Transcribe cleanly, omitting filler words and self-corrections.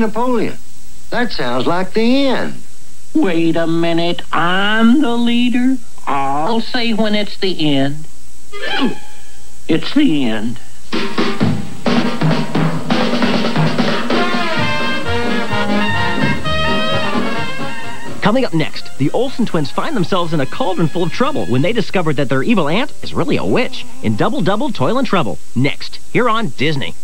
Napoleon. That sounds like the end. Wait a minute, I'm the leader. I'll say when it's the end. It's the end. Coming up next, the Olsen twins find themselves in a cauldron full of trouble when they discover that their evil aunt is really a witch in Double Double, Toil and Trouble. Next, here on Disney.